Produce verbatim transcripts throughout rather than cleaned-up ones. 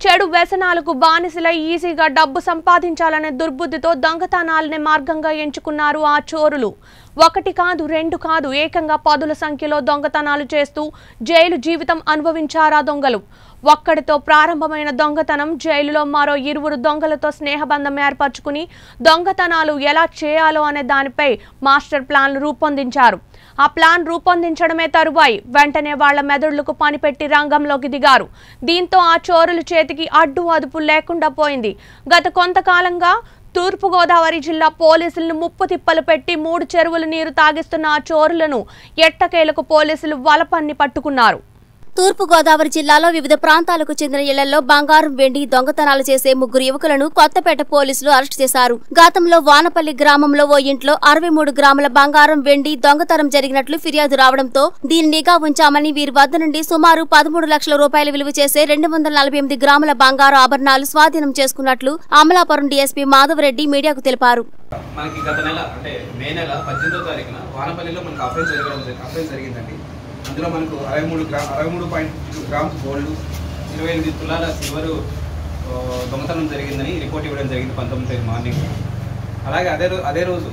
చెడు వ్యసనాలకు బానిసలై ఈజీగా డబ్బు సంపాదించాలనే దుర్బుద్ధితో దొంగతనాలనే మార్గంగా ఎంచుకున్నారు ఆ చోరులు. ఒకటి కాదు రెండు కాదు ఏకంగా పదుల సంఖ్యలో దొంగతనాలు చేస్తూ జైలు జీవితం అనుభవించారు ఆ దొంగలు. ఒక్కడితో ప్రారంభమైన దొంగతనం జైలులో మరో ఇరువురు దొంగలతో స్నేహబంధం ఏర్పరచుకుని దొంగతనాలు ఎలా చేయాలో అనే దానిపై మాస్టర్ ప్లాన్లు రూపొందించారు. ఆ ప్లాన్ రూపొందించడమే తరువాయి వెంటనే వాళ్ల మెదడులకు పనిపెట్టి రంగంలోకి దిగారు. దీంతో ఆ చోరుల చేతికి అడ్డు అదుపు లేకుండా పోయింది. గత కొంతకాలంగా తూర్పుగోదావరి జిల్లా పోలీసులను ముప్పు తిప్పలు పెట్టి మూడు చెరువుల నీరు తాగిస్తున్న ఆ చోరులను ఎట్టకేలకు పోలీసులు వలపన్ని పట్టుకున్నారు. తూర్పుగోదావరి జిల్లాలో వివిధ ప్రాంతాలకు చెందిన ఇళ్లలో బంగారం వెండి దొంగతనాలు చేసే ముగ్గురు యువకులను కొత్తపేట పోలీసులు అరెస్టు చేశారు. గతంలో వానపల్లి గ్రామంలో ఓ ఇంట్లో అరవై మూడు గ్రాముల బంగారం వెండి దొంగతనం జరిగినట్లు ఫిర్యాదు రావడంతో దీని నిఘా ఉంచామని వీరి వద్ద నుండి సుమారు పదమూడు లక్షల రూపాయలు విలువ చేసే రెండు వందల నలభై ఎనిమిది గ్రాముల బంగారు ఆభరణాలు స్వాధీనం చేసుకున్నట్లు అమలాపురం డీఎస్పీ మాధవరెడ్డి మీడియాకు తెలిపారు. మనకి గత నెల అంటే మే నెల పద్దెనిమిదో తారీఖున వానపల్లిలో మనకు అఫెన్స్ జరగడం అఫెన్స్ జరిగిందండి. అందులో మనకు అరవై మూడు గ్రా అరవై మూడు పాయింట్ టూ గ్రామ్స్ గోల్డ్, ఇరవై ఎనిమిది తులాల సిల్వరు దొంగతనం జరిగిందని రిపోర్ట్ ఇవ్వడం జరిగింది పంతొమ్మిది తేదీ మార్నింగ్. అలాగే అదే రోజు అదే రోజు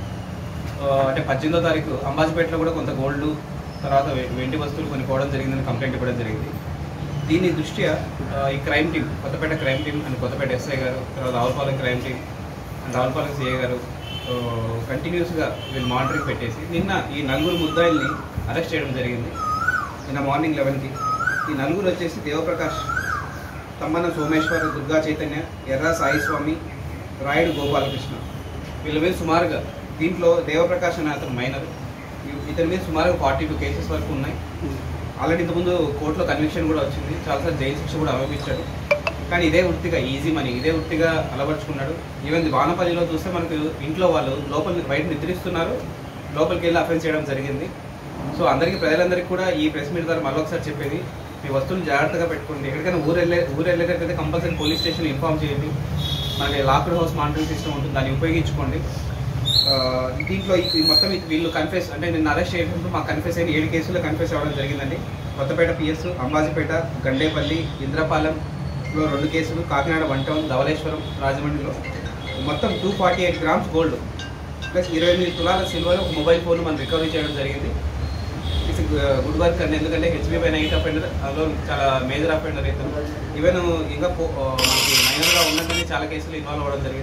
అంటే పద్దెనిమిదో తారీఖు అంబాజీపేటలో కూడా కొంత గోల్డ్ తర్వాత వెండి వస్తువులు కొన్ని పోవడం జరిగిందని కంప్లైంట్ ఇవ్వడం జరిగింది. దీని దృష్ట్యా ఈ crime team Kothapeta crime team and Kothapeta SI గారు, తర్వాత Ravulapalem crime team and Ravulapalem CI గారు కంటిన్యూస్గా వీళ్ళు మానిటరింగ్ పెట్టేసి నిన్న ఈ నలుగురు ముద్దాయిల్ని అరెస్ట్ చేయడం జరిగింది. నిన్న మార్నింగ్ లెవెన్కి ఈ నలుగురు వచ్చేసి దేవప్రకాష్, తమ్మన సోమేశ్వర, దుర్గా చైతన్య, ఎర్ర సాయి స్వామి, రాయుడు గోపాలకృష్ణ. వీళ్ళ మీద సుమారుగా దీంట్లో దేవప్రకాష్ అనే అతను మైనర్, ఇతని మీద సుమారుగా ఫార్టీ టూ కేసెస్ వరకు ఉన్నాయి. ఆల్రెడీ ఇంతకుముందు కోర్టులో కన్విక్షన్ కూడా వచ్చింది, చాలాసార్లు జైలు శిక్ష కూడా అనుభవించాడు. కానీ ఇదే వృత్తిగా ఈజీ మనీ ఇదే వృత్తిగా అలవర్చుకున్నాడు. ఈవెన్ వానపల్లిలో చూస్తే మనకు ఇంట్లో వాళ్ళు లోపల బయట నిద్రిస్తున్నారు, లోపలికి వెళ్ళి అఫెన్స్ చేయడం జరిగింది. సో అందరికీ ప్రజలందరికీ కూడా ఈ ప్రెస్ మీట్ ద్వారా మరొకసారి చెప్పేది, మీ వస్తువులు జాగ్రత్తగా పెట్టుకోండి. ఎక్కడికైనా ఊరు వెళ్ళే ఊరు వెళ్ళేటట్టయితే కంపల్సరీ పోలీస్ స్టేషన్ ఇన్ఫార్మ్ చేయండి. మనకి లాక్డ్ హౌస్ మానిటరింగ్ సిస్టమ్ ఉంటుంది, దాన్ని ఉపయోగించుకోండి. దీంట్లో మొత్తం వీళ్ళు కన్ఫెస్ అంటే నిన్న అరెస్ట్ చేయడంతో మాకు కన్ఫెస్ అయిన ఏడు కేసుల్లో కన్ఫెస్ అవ్వడం జరిగిందండి. కొత్తపేట పిఎస్, అంబాజీపేట, గండేపల్లి, ఇంద్రపాలెంలో రెండు కేసులు, కాకినాడ వన్ టౌన్, ధవళేశ్వరం, రాజమండ్రిలో మొత్తం two forty eight grams gold plus ఇరవై ఎనిమిది తులాల సిల్వర్, ఒక మొబైల్ ఫోన్ మనం రికవరీ చేయడం జరిగింది. ఇట్స్ గుడ్ వర్క్ అండి, ఎందుకంటే హెచ్బీ పై నైట్ అఫెండర్, అందులో చాలా మేజర్ అఫెండర్ అవుతారు. ఈవెన్ ఇంకా మనకి మైనర్గా ఉన్నట్టు చాలా కేసులు ఇన్వాల్వ్ అవ్వడం జరిగింది.